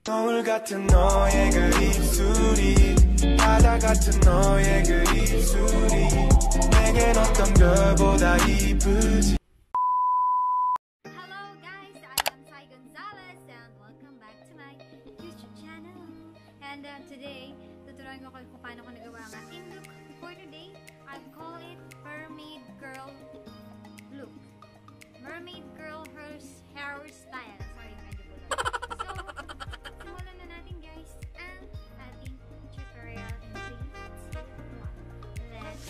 거울 같은 너의 그 입술이 바다 같은 너의 그 입술이 내겐 어떤 별보다 이쁘지. Hello guys, I am Sai Gonzalez and welcome back to my YouTube channel. And today, tuturuan ko kayo kung paano ko nagawa ang aking look for today. I call it Mermaid Girl look. Mermaid Girl hairstyle. Sorry, medyo bulan. So, simulan na natin guys ang ating tutorial in 3, 2, 1. Let's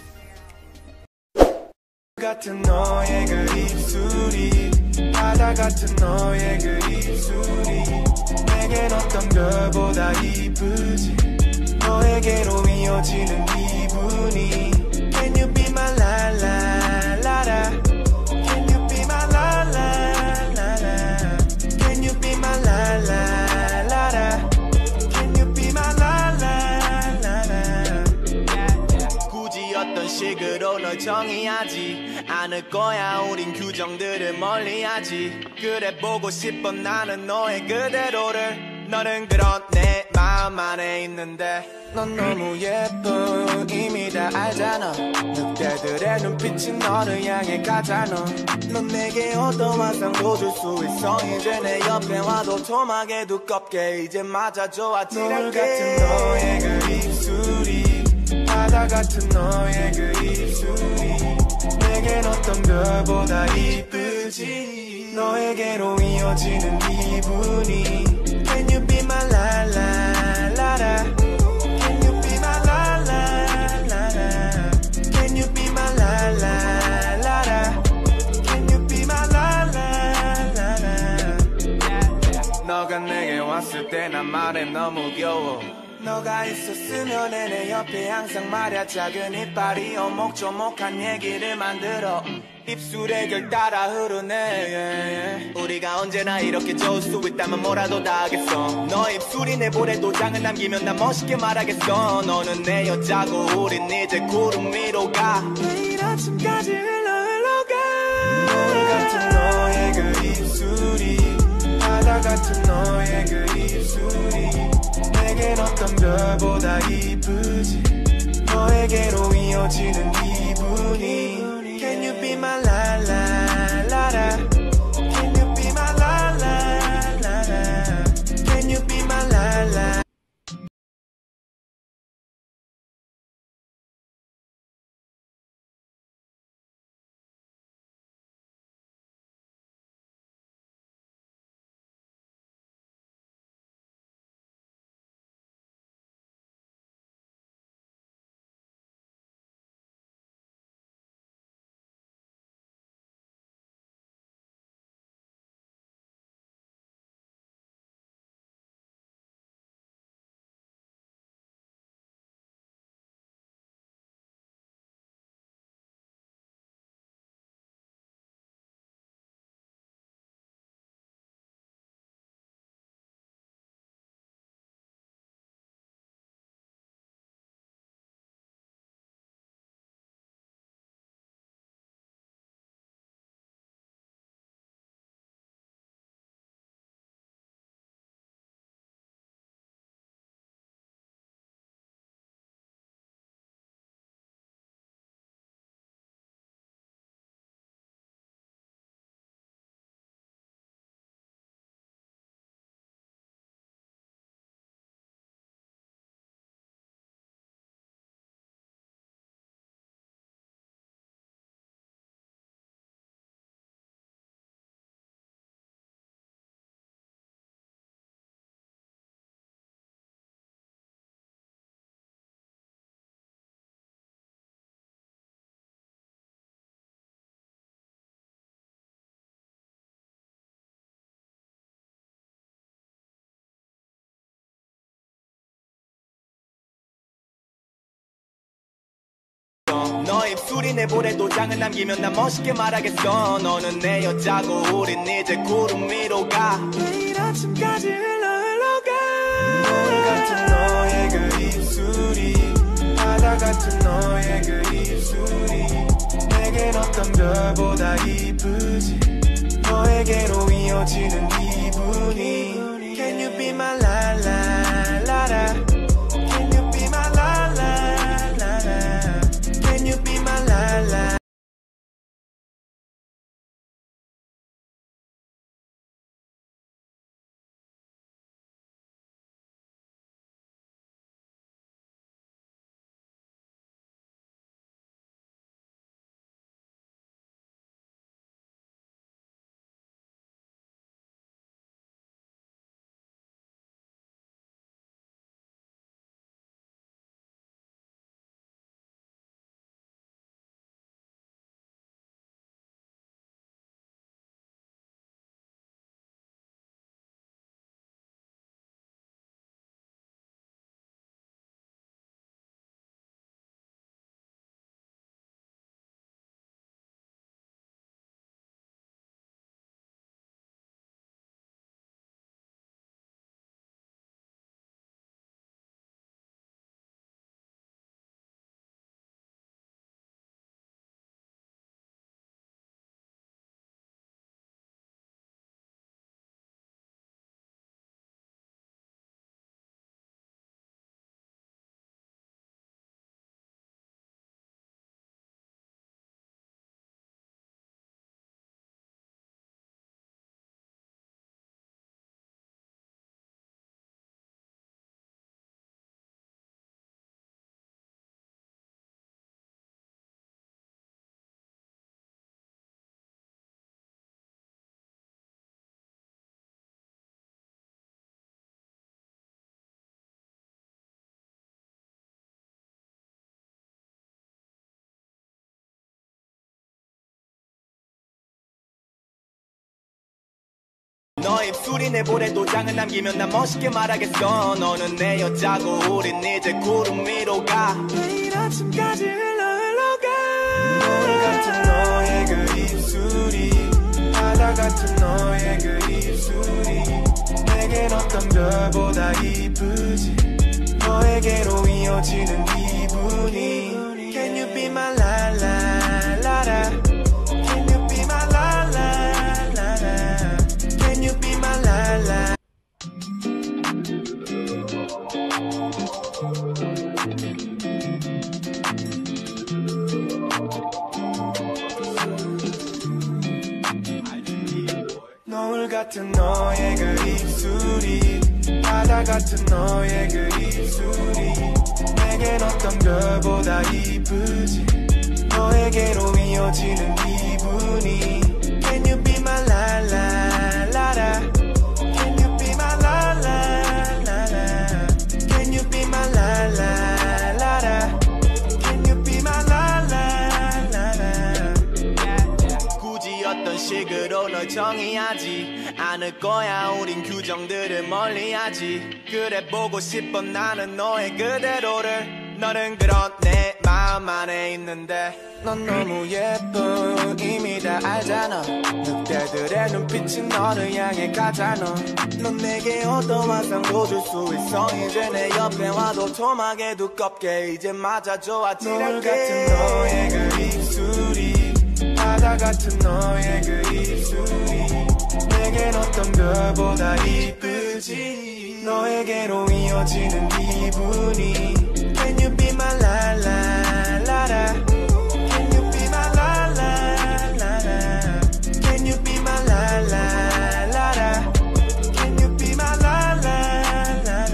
go! 같은 너의 그 입술이 바다 같은 너의 그 입술이 내겐 어떤 별보다 이쁘지. 너에게로 이어지는 기분이 Can you be my la la la la? Can you be my la la la la? Can you be my la la la la? Can you be my la la la la? 굳이 어떤 식으로 널 정의하지 않을 거야. 우린 규정들을 멀리하지. 그래 보고 싶어 나는 너의 그대로를. 너는 그런 내 마음 안에 있는데 넌 너무 예뻐 이미 다 알잖아. 늑대들의 눈빛이 너를 향해 가잖아. 넌 내게 어떤 환상도 줄 수 있어. 이제 내 옆에 와도 토막에 두껍게 이제 맞아줘 아찔하게. 노을 같은 너의 그 입술이 바다 같은 너의 그 입술이 내겐 어떤 별보다 이쁘지. 너에게로 이어지는 기분이 Can you be my la la la la? Can you be my la la la la? Can you be my la la la la? Can you be my la la la la? 너가 내게 왔을 때 난 말해 너무 귀여워. 너가 있었으면 내 옆에 항상 말야 작은 이빨이 오목조목한 얘기를 만들어. 입술에 결 따라 흐르네. 우리가 언제나 이렇게 좋을 수 있다면 뭐라도 다 하겠어. 너 입술이 내 볼에 도장을 남기면 난 멋있게 말하겠어. 너는 내 여자고 우린 이제 구름 위로 가. 내일 아침까지 흘러가. 노을 같은 너의 그 입술이 바다 같은 너의 그 입술이 내겐 어떤 별보다 이쁘지. 너에게로 이어지는 기분이 Can you be my la la la la? Can you be my la la la la? Can you be my la la? 너 입술이 내 볼에 도장을 남기면 난 멋있게 말하겠어. 너는 내 여자고 우린 이제 구름 위로 가. 내일 아침까지 흘러가. 노을 같은 너의 그 입술이 바다 같은 너의 그 입술이 내겐 어떤 별보다 이쁘지. 너에게로 이어지는 기분이 Can you be be my la la la la? Can you be my la la la la? Can you be my la la? 너의 입술이 내 볼에 도장을 남기면 난 멋있게 말하겠어. 너는 내 여자고 우린 이제 구름 위로 가. 내일 아침까지 흘러가. 노을 같은 너의 그 입술이 바다 같은 너의 그 입술이 내겐 어떤 별보다 이쁘지. 너에게로 이어지는 기분이 Can you be my la la la la? Can you be my la la la la? Can you be my la la? 노을 같은 너의 그 입술이 바다 같은 너의 그 입술이 내겐 어떤 별보다 이쁘지. 너에게로 이어지는 기분이 Can you be my la la la la? Can you be my la la la la? Can you be my la la la la? Can you be my la la la la? 굳이 어떤 식으로 널 정의하지 않을 거야. 우린 규정들을 멀리하지. 그래 보고 싶어 나는 너의 그대로를. 너는 그런 내 마음 안에 있는데 넌 너무 예뻐 이미 다 알잖아. 늑대들의 눈빛이 너를 향해 가잖아. 넌 내게 어떤 환상도 줄 수 있어. 이제 내 옆에 와도 토막에 두껍게 이제 맞아줘 아찔하게. 노을 같은 너의 그 입술이 바다 같은 너의 그 입술이 내겐 어떤 별보다 이쁘지. 너에게로 이어지는 기분이 Can you be my la la la la? Can you be my la la la la? Can you be my la la la la? Can you be my la la la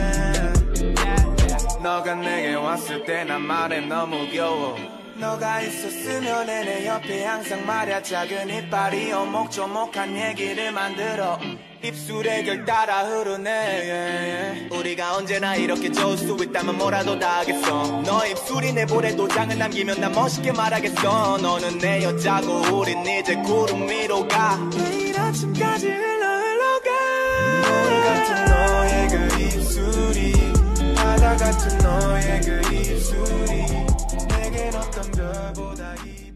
la? 너가 내게 왔을 때 난 말해 너무 귀여워. 너가 있었으면 내 옆에 항상 말야. 작은 이빨이 오목조목한 얘기를 만들어. 입술에 결 따라 흐르네. 우리가 언제나 이렇게 좋을 수 있다면 뭐라도 다 하겠어. 너의 입술이 내 볼에 도장을 남기면 난 멋있게 말하겠어. 너는 내 여자고 우린 이제 구름 위로 가. 내일 아침까지 흘러가. 노을 같은 너의 그 입술이 바다 같은 너의 그 입술이 내겐 어떤 별보다